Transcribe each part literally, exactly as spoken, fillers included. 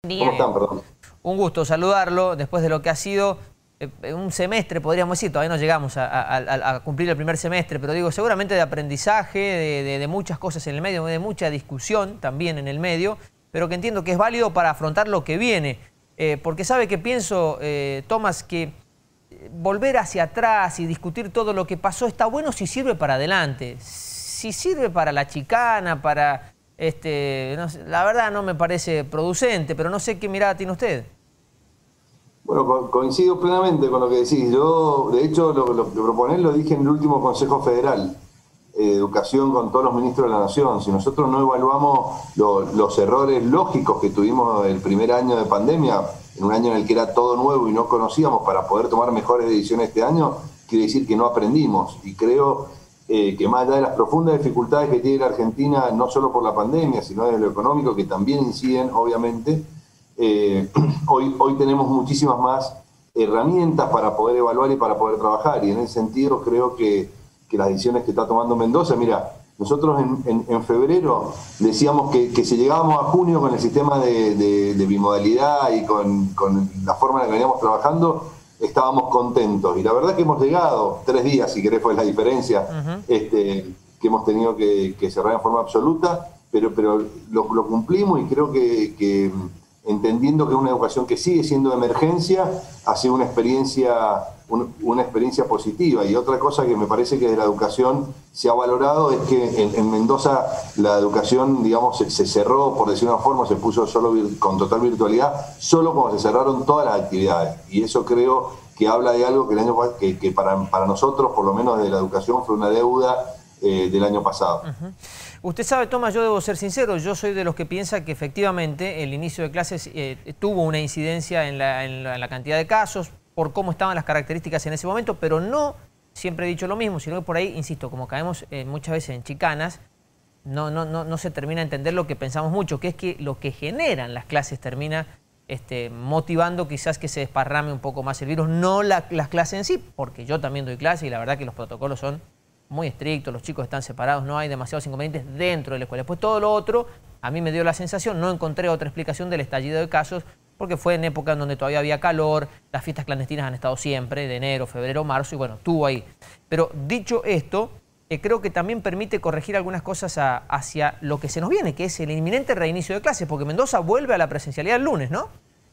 ¿Cómo están? Perdón. Un gusto saludarlo después de lo que ha sido eh, un semestre, podríamos decir. Todavía no llegamos a, a, a cumplir el primer semestre, pero digo, seguramente de aprendizaje, de, de, de muchas cosas en el medio, de mucha discusión también en el medio, pero que entiendo que es válido para afrontar lo que viene. Eh, porque sabe que pienso, eh, Tomás, que volver hacia atrás y discutir todo lo que pasó está bueno si sirve para adelante. Si sirve para la chicana, para... Este, no sé, la verdad no me parece producente, pero no sé qué mirada tiene usted. Bueno, co coincido plenamente con lo que decís. Yo, de hecho, lo, lo que proponés lo dije en el último Consejo Federal de eh, Educación con todos los ministros de la Nación. Si nosotros no evaluamos lo, los errores lógicos que tuvimos el primer año de pandemia, en un año en el que era todo nuevo y no conocíamos, para poder tomar mejores decisiones este año, quiere decir que no aprendimos. Y creo... Eh, que más allá de las profundas dificultades que tiene la Argentina, no solo por la pandemia, sino de lo económico, que también inciden, obviamente, eh, hoy, hoy tenemos muchísimas más herramientas para poder evaluar y para poder trabajar. Y en ese sentido creo que, que las decisiones que está tomando Mendoza, mira, nosotros en, en, en febrero decíamos que, que si llegábamos a junio con el sistema de, de, de bimodalidad y con, con la forma en la que veníamos trabajando, estábamos contentos. Y la verdad que hemos llegado, tres días, si querés, fue la diferencia, uh-huh. este, que hemos tenido que, que cerrar en forma absoluta, pero, pero lo, lo cumplimos y creo que, que entendiendo que es una educación que sigue siendo de emergencia, ha sido una experiencia, un, una experiencia positiva. Y otra cosa que me parece que de la educación se ha valorado es que en, en Mendoza la educación, digamos, se, se cerró, por decir una forma, se puso solo vir, con total virtualidad, solo cuando se cerraron todas las actividades. Y eso creo que habla de algo que, el año, que, que para, para nosotros, por lo menos de la educación, fue una deuda eh, del año pasado. Uh-huh. Usted sabe, Tomás, yo debo ser sincero, yo soy de los que piensa que efectivamente el inicio de clases eh, tuvo una incidencia en la, en, la, en la cantidad de casos, por cómo estaban las características en ese momento, pero no siempre he dicho lo mismo, sino que por ahí, insisto, como caemos eh, muchas veces en chicanas, no, no, no, no se termina a entender lo que pensamos mucho, que es que lo que generan las clases termina este, motivando quizás que se desparrame un poco más el virus, no la, las clases en sí, porque yo también doy clases y la verdad que los protocolos son muy estrictos, los chicos están separados, no hay demasiados inconvenientes dentro de la escuela. Después todo lo otro, a mí me dio la sensación, no encontré otra explicación del estallido de casos, porque fue en época en donde todavía había calor, las fiestas clandestinas han estado siempre, de enero, febrero, marzo, y bueno, estuvo ahí. Pero dicho esto, eh, creo que también permite corregir algunas cosas a, hacia lo que se nos viene, que es el inminente reinicio de clases, porque Mendoza vuelve a la presencialidad el lunes, ¿no?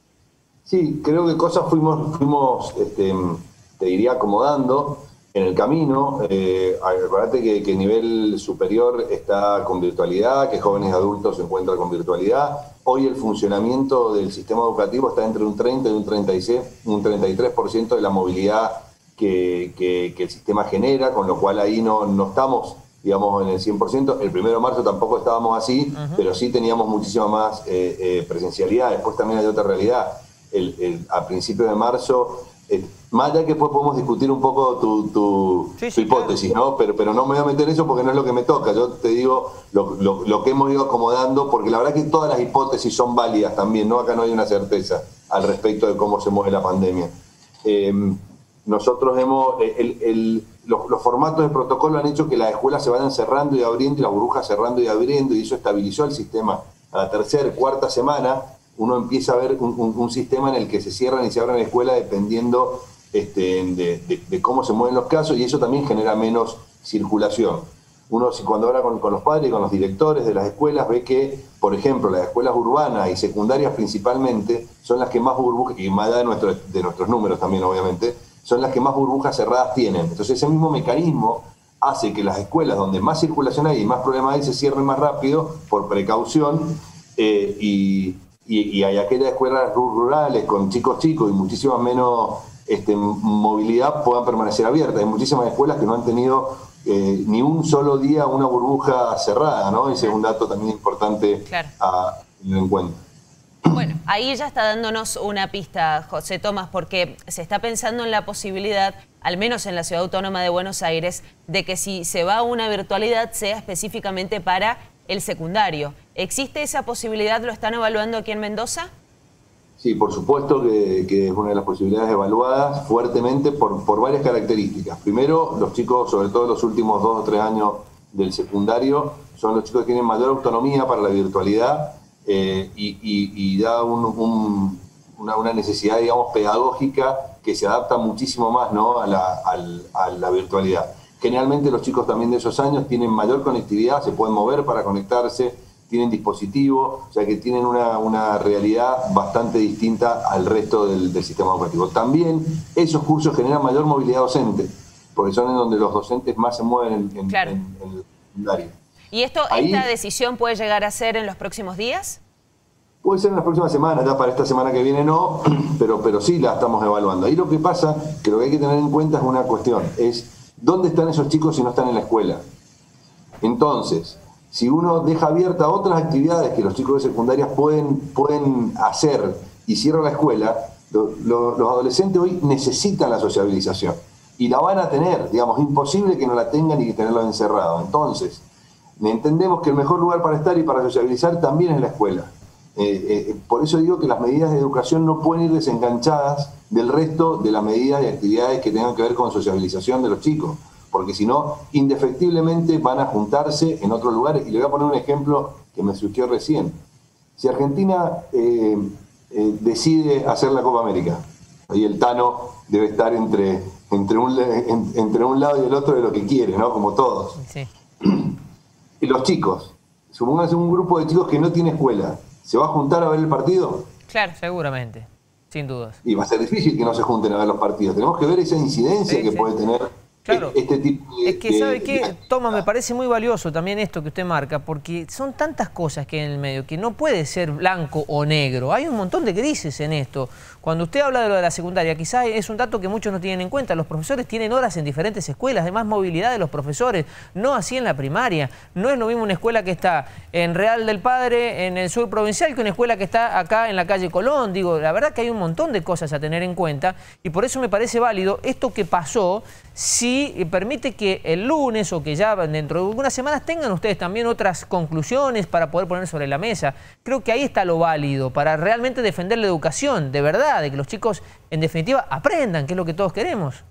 Sí, creo que cosas fuimos, fuimos este, te diría, acomodando en el camino. Eh, acuérdate que, que el nivel superior está con virtualidad, que jóvenes y adultos se encuentran con virtualidad. Hoy el funcionamiento del sistema educativo está entre un treinta y un treinta y seis, un treinta y tres por ciento de la movilidad que, que, que el sistema genera, con lo cual ahí no, no estamos, digamos, en el cien por ciento. El primero de marzo tampoco estábamos así, uh-huh. pero sí teníamos muchísima más eh, eh, presencialidad. Después también hay otra realidad. El, el, a principios de marzo... Eh, más allá que después podemos discutir un poco tu, tu, sí, tu sí, hipótesis, claro. ¿no? Pero, pero no me voy a meter en eso porque no es lo que me toca. Yo te digo lo, lo, lo que hemos ido acomodando, porque la verdad que todas las hipótesis son válidas también, ¿no? Acá no hay una certeza al respecto de cómo se mueve la pandemia. Eh, nosotros hemos... El, el, los, los formatos de protocolo han hecho que las escuelas se vayan cerrando y abriendo, y las burbujas cerrando y abriendo, y eso estabilizó el sistema. A la tercera, cuarta semana, uno empieza a ver un, un, un sistema en el que se cierran y se abren la escuela dependiendo... Este, de, de, de cómo se mueven los casos, y eso también genera menos circulación. Uno, cuando habla con, con los padres y con los directores de las escuelas, ve que, por ejemplo, las escuelas urbanas y secundarias principalmente son las que más burbujas, y más allá de, nuestro, de nuestros números también, obviamente, son las que más burbujas cerradas tienen. Entonces ese mismo mecanismo hace que las escuelas donde más circulación hay y más problemas hay se cierren más rápido por precaución, eh, y, y, y hay aquellas escuelas rurales con chicos chicos y muchísimas menos Este, movilidad puedan permanecer abiertas. Hay muchísimas escuelas que no han tenido eh, ni un solo día una burbuja cerrada, ¿no? Ese es un dato también importante claro. a tener en cuenta. Bueno, ahí ya está dándonos una pista, José Tomás, porque se está pensando en la posibilidad, al menos en la Ciudad Autónoma de Buenos Aires, de que si se va a una virtualidad sea específicamente para el secundario. ¿Existe esa posibilidad? ¿Lo están evaluando aquí en Mendoza? Sí, por supuesto que, que es una de las posibilidades evaluadas fuertemente por, por varias características. Primero, los chicos, sobre todo los últimos dos o tres años del secundario, son los chicos que tienen mayor autonomía para la virtualidad eh, y, y, y da un, un, una, una necesidad, digamos, pedagógica que se adapta muchísimo más, ¿no?, a, la, a, a la virtualidad. Generalmente los chicos también de esos años tienen mayor conectividad, se pueden mover para conectarse, tienen dispositivos, o sea que tienen una, una realidad bastante distinta al resto del, del sistema educativo. También esos cursos generan mayor movilidad docente, porque son en donde los docentes más se mueven en, en, claro. en, en el secundario. ¿Y esto, Ahí, esta decisión puede llegar a ser en los próximos días? Puede ser en las próximas semanas, ya para esta semana que viene no, pero, pero sí la estamos evaluando. Ahí lo que pasa, que lo que hay que tener en cuenta es una cuestión, es ¿dónde están esos chicos si no están en la escuela? Entonces, si uno deja abierta otras actividades que los chicos de secundaria pueden, pueden hacer y cierra la escuela, lo, lo, los adolescentes hoy necesitan la sociabilización y la van a tener, digamos, imposible que no la tengan y que tenerlos encerrados. Entonces, entendemos que el mejor lugar para estar y para sociabilizar también es la escuela. Eh, eh, por eso digo que las medidas de educación no pueden ir desenganchadas del resto de las medidas y actividades que tengan que ver con sociabilización de los chicos, porque si no, indefectiblemente van a juntarse en otros lugares. Y le voy a poner un ejemplo que me surgió recién. Si Argentina eh, eh, decide hacer la Copa América, ahí el Tano debe estar entre, entre, un, en, entre un lado y el otro de lo que quiere, ¿no? Como todos. Sí. Y los chicos, supongamos un grupo de chicos que no tiene escuela, ¿se va a juntar a ver el partido? Claro, seguramente, sin dudas. Y va a ser difícil que no se junten a ver los partidos. Tenemos que ver esa incidencia sí, que sí. puede tener Claro. este tipo de... Es que, ¿sabe qué? de... Toma, me parece muy valioso también esto que usted marca, porque son tantas cosas que hay en el medio, que no puede ser blanco o negro. Hay un montón de grises en esto. Cuando usted habla de lo de la secundaria, quizás es un dato que muchos no tienen en cuenta. Los profesores tienen horas en diferentes escuelas, de más movilidad de los profesores, no así en la primaria. No es lo mismo una escuela que está en Real del Padre, en el sur provincial, que una escuela que está acá en la calle Colón. Digo, la verdad que hay un montón de cosas a tener en cuenta y por eso me parece válido esto que pasó, si permite que el lunes o que ya dentro de algunas semanas tengan ustedes también otras conclusiones para poder poner sobre la mesa. Creo que ahí está lo válido para realmente defender la educación, de verdad, de que los chicos en definitiva aprendan, que es lo que todos queremos.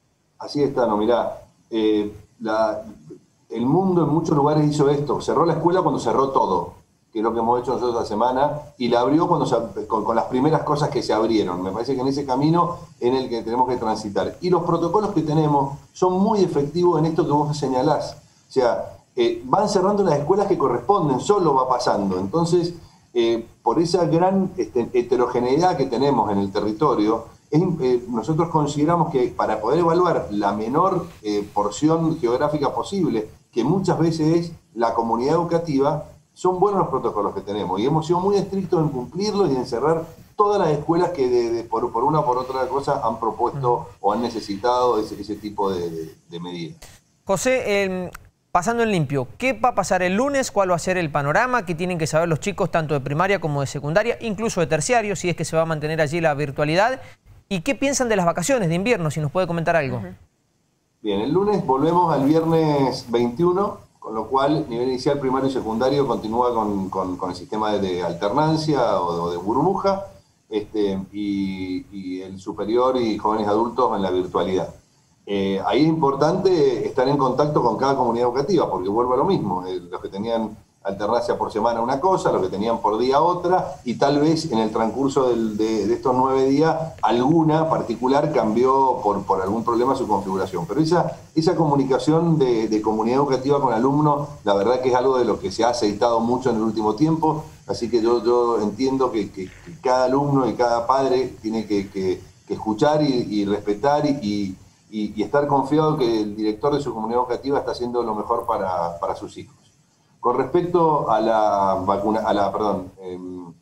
Así está, no, mirá, eh, la, el mundo en muchos lugares hizo esto, cerró la escuela cuando cerró todo, que es lo que hemos hecho nosotros esta semana, y la abrió cuando se, con, con las primeras cosas que se abrieron. Me parece que en ese camino en el que tenemos que transitar. Y los protocolos que tenemos son muy efectivos en esto que vos señalás. O sea, eh, van cerrando las escuelas que corresponden, solo va pasando. Entonces, eh, por esa gran este, heterogeneidad que tenemos en el territorio, es, eh, nosotros consideramos que para poder evaluar la menor eh, porción geográfica posible, que muchas veces es la comunidad educativa, son buenos los protocolos que tenemos y hemos sido muy estrictos en cumplirlos y en cerrar todas las escuelas que de, de, por, por una o por otra cosa han propuesto o han necesitado ese, ese tipo de, de, de medidas. José, eh, pasando en limpio, ¿qué va a pasar el lunes? ¿Cuál va a ser el panorama? ¿Qué tienen que saber los chicos tanto de primaria como de secundaria, incluso de terciario, si es que se va a mantener allí la virtualidad? ¿Y qué piensan de las vacaciones de invierno, si nos puede comentar algo? Uh-huh. Bien, el lunes volvemos al viernes veintiuno. Con lo cual, nivel inicial, primario y secundario continúa con, con, con el sistema de, de alternancia o, o de burbuja, este, y, y el superior y jóvenes adultos en la virtualidad. Eh, ahí es importante estar en contacto con cada comunidad educativa, porque vuelve a lo mismo. Eh, los que tenían alternancia por semana una cosa, los que tenían por día otra, y tal vez en el transcurso del, de, de estos nueve días alguna particular cambió por, por algún problema su configuración. Pero esa, esa comunicación de, de comunidad educativa con alumnos, la verdad que es algo de lo que se ha aceitado mucho en el último tiempo, así que yo, yo entiendo que, que, que cada alumno y cada padre tiene que, que, que escuchar y, y respetar y, y, y estar confiado que el director de su comunidad educativa está haciendo lo mejor para, para sus hijos. Con respecto a la vacuna, a la, perdón, eh,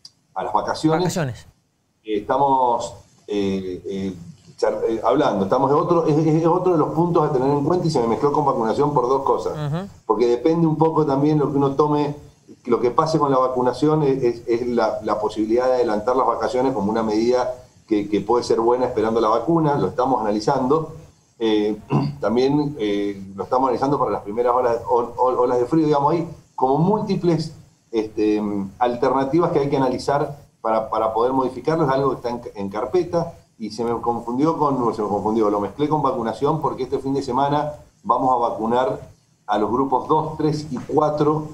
a las vacaciones, vacaciones. Eh, estamos eh, eh, char, eh, hablando, estamos de otro, es, es otro de los puntos a tener en cuenta y se me mezcló con vacunación por dos cosas, uh-huh. porque depende un poco también lo que uno tome, lo que pase con la vacunación es, es, es la, la posibilidad de adelantar las vacaciones como una medida que, que puede ser buena esperando la vacuna, lo estamos analizando. Eh, también eh, lo estamos analizando para las primeras olas, olas de frío, digamos, ahí como múltiples este, alternativas que hay que analizar para, para poder modificarlo. Es algo que está en, en carpeta y se me confundió con, se me confundió, lo mezclé con vacunación porque este fin de semana vamos a vacunar a los grupos dos, tres y cuatro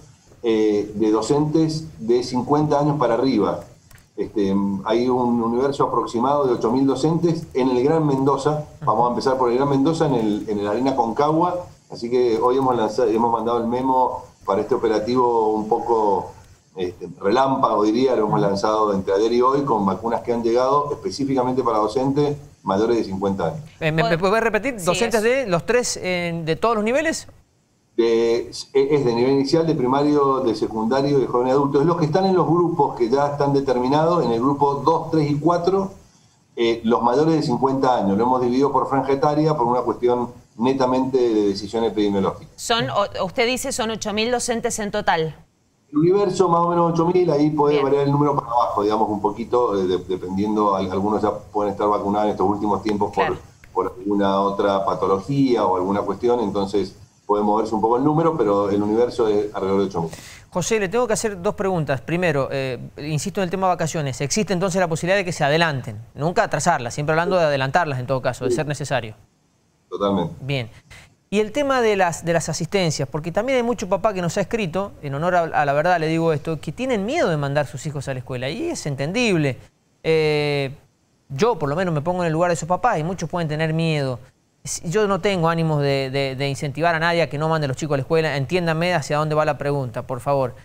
eh, de docentes de cincuenta años para arriba. Este, hay un universo aproximado de ocho mil docentes en el Gran Mendoza. Vamos a empezar por el Gran Mendoza en el, en el Arena Concagua. Así que hoy hemos, lanzado, hemos mandado el memo para este operativo un poco este, relámpago, diría. Lo hemos lanzado entre ayer y hoy con vacunas que han llegado específicamente para docentes mayores de cincuenta años. ¿Me, me puedes repetir? Sí, ¿Docentes es. de los tres eh, de todos los niveles? De, es de nivel inicial, de primario, de secundario, de joven adulto. Es los que están en los grupos que ya están determinados, en el grupo dos, tres y cuatro, eh, los mayores de cincuenta años. Lo hemos dividido por franja etaria por una cuestión netamente de decisión epidemiológica. Son, usted dice son ocho mil docentes en total. El universo más o menos ocho mil, ahí puede Bien. variar el número para abajo, digamos un poquito, de, dependiendo, algunos ya pueden estar vacunados en estos últimos tiempos por, Claro. por alguna otra patología o alguna cuestión, entonces puede moverse un poco el número, pero el universo es alrededor de ocho mil. José, le tengo que hacer dos preguntas. Primero, eh, insisto en el tema de vacaciones. ¿Existe entonces la posibilidad de que se adelanten? Nunca atrasarlas, siempre hablando de adelantarlas en todo caso, de ser necesario. Totalmente. Bien. Y el tema de las, de las asistencias, porque también hay mucho papá que nos ha escrito, en honor a, a la verdad le digo esto, que tienen miedo de mandar a sus hijos a la escuela, y es entendible. Eh, yo por lo menos me pongo en el lugar de esos papás y muchos pueden tener miedo. Yo no tengo ánimos de, de, de incentivar a nadie a que no mande a los chicos a la escuela. Entiéndanme hacia dónde va la pregunta, por favor.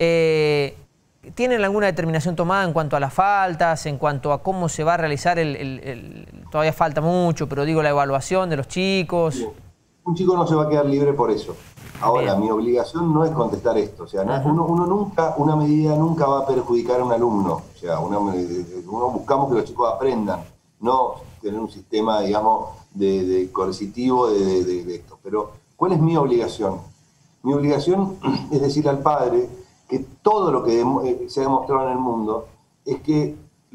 Eh, ¿Tienen alguna determinación tomada en cuanto a las faltas, en cuanto a cómo se va a realizar el... el, el todavía falta mucho, pero digo la evaluación de los chicos? Bien. Un chico no se va a quedar libre por eso. Ahora, Bien. mi obligación no es contestar esto. O sea, no, Ajá. uno, uno nunca, una medida nunca va a perjudicar a un alumno. O sea, una, uno buscamos que los chicos aprendan, no tener un sistema, digamos, de, de coercitivo de, de, de, de esto. Pero, ¿cuál es mi obligación? Mi obligación es decirle al padre que todo lo que eh, se ha demostrado en el mundo es que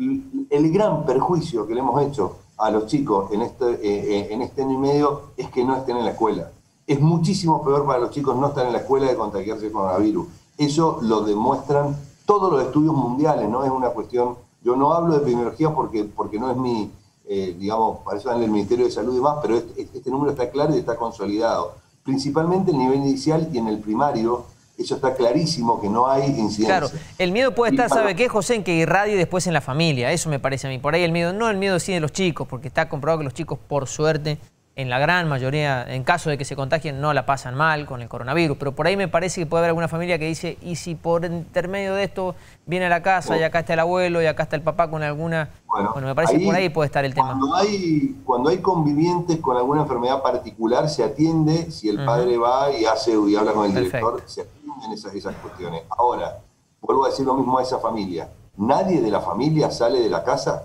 el gran perjuicio que le hemos hecho a los chicos en este, eh, en este año y medio es que no estén en la escuela. Es muchísimo peor para los chicos no estar en la escuela de contagiarse con coronavirus. Eso lo demuestran todos los estudios mundiales, no es una cuestión... Yo no hablo de epidemiología porque, porque no es mi, eh, digamos, para eso dan el Ministerio de Salud y demás, pero este, este número está claro y está consolidado. Principalmente en el nivel inicial y en el primario, eso está clarísimo que no hay incidencia. Claro, el miedo puede estar, Y para- ¿sabe qué, José? En que irradie después en la familia. Eso me parece a mí. Por ahí el miedo, no el miedo sí de los chicos, porque está comprobado que los chicos, por suerte, en la gran mayoría, en caso de que se contagien, no la pasan mal con el coronavirus. Pero por ahí me parece que puede haber alguna familia que dice, y si por intermedio de esto viene a la casa y acá está el abuelo y acá está el papá con alguna... Bueno, Bueno, me parece ahí, que por ahí puede estar el tema. Cuando hay, cuando hay convivientes con alguna enfermedad particular, se atiende, si el Ujú. padre va y hace y habla con el Perfecto. director, se atienden esas, esas cuestiones. Ahora, vuelvo a decir lo mismo a esa familia. Nadie de la familia sale de la casa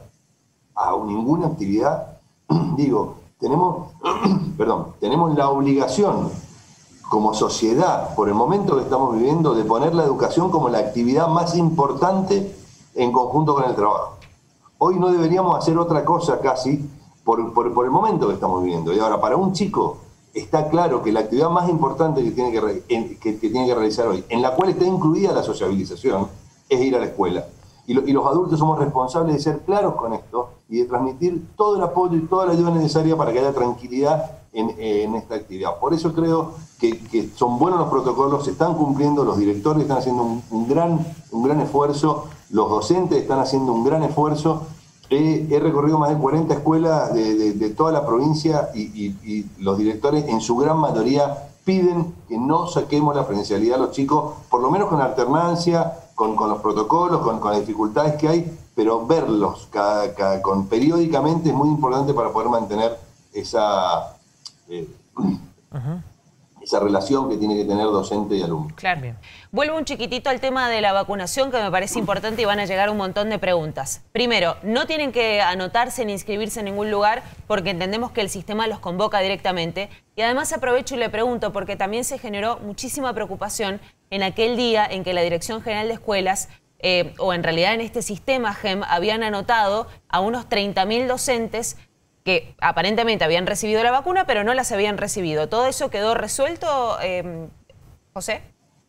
a ninguna actividad. Digo, tenemos, perdón, tenemos la obligación como sociedad, por el momento que estamos viviendo, de poner la educación como la actividad más importante en conjunto con el trabajo. Hoy no deberíamos hacer otra cosa casi por, por, por el momento que estamos viviendo. Y ahora, para un chico, está claro que la actividad más importante que tiene que, re, en, que, que tiene que realizar hoy, en la cual está incluida la sociabilización, es ir a la escuela. Y, lo, y los adultos somos responsables de ser claros con esto y de transmitir todo el apoyo y toda la ayuda necesaria para que haya tranquilidad en, en esta actividad. Por eso creo que, que son buenos los protocolos, se están cumpliendo, los directores están haciendo un, un, gran, un gran esfuerzo, los docentes están haciendo un gran esfuerzo. He, he recorrido más de cuarenta escuelas de, de, de toda la provincia y, y, y los directores en su gran mayoría piden que no saquemos la presencialidad a los chicos, por lo menos con la alternancia, con, con los protocolos, con, con las dificultades que hay, pero verlos cada, cada, con, periódicamente es muy importante para poder mantener esa, eh, uh-huh. esa relación que tiene que tener docente y alumno. Claro. Bien. Vuelvo un chiquitito al tema de la vacunación, que me parece importante y van a llegar un montón de preguntas. Primero, no tienen que anotarse ni inscribirse en ningún lugar porque entendemos que el sistema los convoca directamente. Y además aprovecho y le pregunto porque también se generó muchísima preocupación en aquel día en que la Dirección General de Escuelas, eh, o en realidad en este sistema G E M, habían anotado a unos treinta mil docentes que aparentemente habían recibido la vacuna, pero no las habían recibido. ¿Todo eso quedó resuelto, eh, José?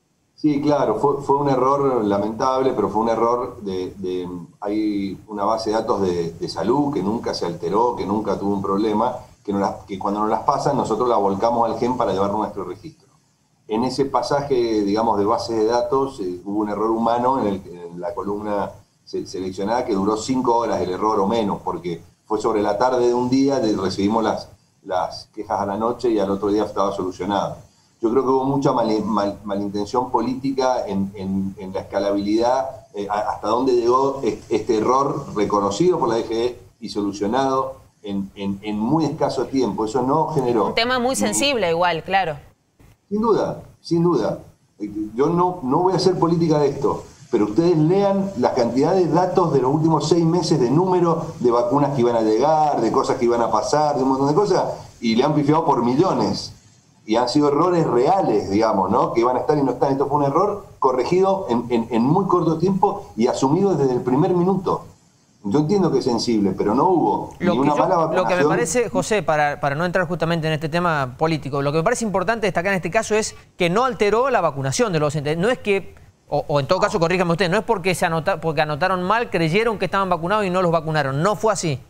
Sí, claro, fue, fue un error lamentable, pero fue un error de... de hay una base de datos de, de salud que nunca se alteró, que nunca tuvo un problema, que, no las, que cuando nos las pasan nosotros la volcamos al G E M para llevar nuestro registro. en ese pasaje, digamos, de base de datos, eh, hubo un error humano en, el, en la columna se, seleccionada que duró cinco horas el error o menos, porque fue sobre la tarde de un día, de, recibimos las, las quejas a la noche y al otro día estaba solucionado. Yo creo que hubo mucha mal, mal, malintención política en, en, en la escalabilidad, eh, hasta dónde llegó este error reconocido por la D G E y solucionado en, en, en muy escaso tiempo. Eso no generó... Un tema muy sensible ni, igual, claro. Sin duda, sin duda. Yo no, no voy a hacer política de esto, pero ustedes lean la cantidad de datos de los últimos seis meses de número de vacunas que iban a llegar, de cosas que iban a pasar, de un montón de cosas, y le han pifiado por millones. Y han sido errores reales, digamos, ¿no? Que iban a estar y no están. Esto fue un error corregido en, en, en muy corto tiempo y asumido desde el primer minuto. Yo entiendo que es sensible, pero no hubo lo ni una yo, mala vacunación. Lo que me parece, José, para, para no entrar justamente en este tema político, lo que me parece importante destacar en este caso es que no alteró la vacunación de los docentes. No es que, o, o en todo caso, corríjame usted, no es porque, se anota, porque anotaron mal, creyeron que estaban vacunados y no los vacunaron. No fue así.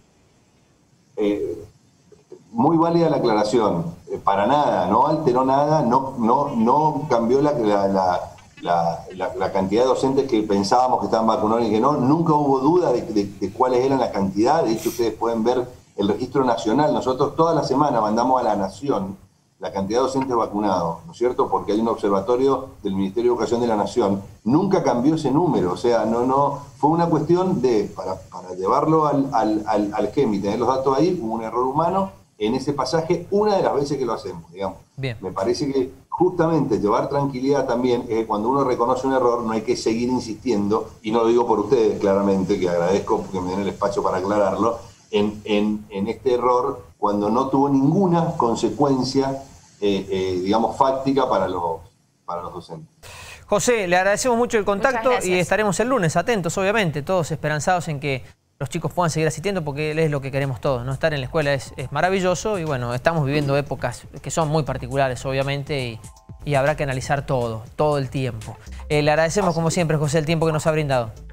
Eh, muy válida la aclaración. Eh, para nada, no alteró nada, no, no, no cambió la... la, la La, la, la cantidad de docentes que pensábamos que estaban vacunados y que no, nunca hubo duda de, de, de cuáles eran las cantidades. De hecho, ustedes pueden ver el registro nacional. Nosotros toda la semana mandamos a la Nación la cantidad de docentes vacunados, ¿no es cierto? Porque hay un observatorio del Ministerio de Educación de la Nación. Nunca cambió ese número, o sea, no, no, fue una cuestión de, para, para llevarlo al, al, al, al G E M y tener los datos ahí, hubo un error humano en ese pasaje una de las veces que lo hacemos, digamos. Bien. Me parece que justamente llevar tranquilidad también es que cuando uno reconoce un error no hay que seguir insistiendo, y no lo digo por ustedes claramente, que agradezco que me den el espacio para aclararlo, en, en, en este error cuando no tuvo ninguna consecuencia, eh, eh, digamos, fáctica para los, para los docentes. José, le agradecemos mucho el contacto y estaremos el lunes atentos, obviamente, todos esperanzados en que los chicos puedan seguir asistiendo, porque es lo que queremos todos, ¿no? Estar en la escuela es, es maravilloso y bueno, estamos viviendo épocas que son muy particulares, obviamente, y, y habrá que analizar todo, todo el tiempo. Eh, le agradecemos, como siempre, José, el tiempo que nos ha brindado.